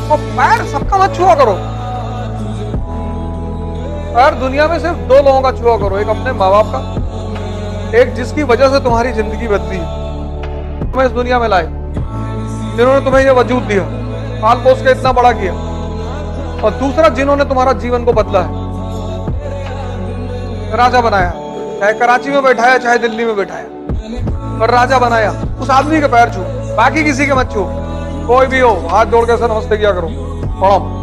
और पैर सबका मत छुआ करो। पैर दुनिया में सिर्फ दो लोगों का छुआ करो, एक अपने माँ बाप का, एक जिसकी वजह से तुम्हारी जिंदगी बदली, तुम्हें इस दुनिया में लाए, जिन्होंने तुम्हें यह वजूद दिया, पाल पोस के इतना बड़ा किया, और दूसरा जिन्होंने तुम्हारा जीवन को बदला है, राजा बनाया, चाहे कराची में बैठाया चाहे दिल्ली में बैठाया, पर राजा बनाया। उस आदमी के पैर छू, बाकी किसी के मत छू। कोई भी हो हाथ जोड़ के नमस्ते किया करो। प्रणाम।